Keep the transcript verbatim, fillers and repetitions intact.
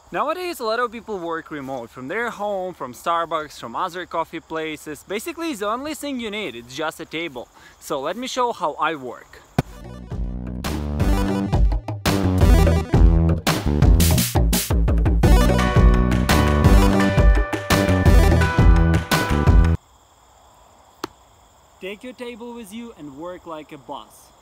Nowadays, a lot of people work remote from their home, from Starbucks, from other coffee places. Basically, the only thing you need is just a table. So let me show how I work. Take your table with you and work like a boss.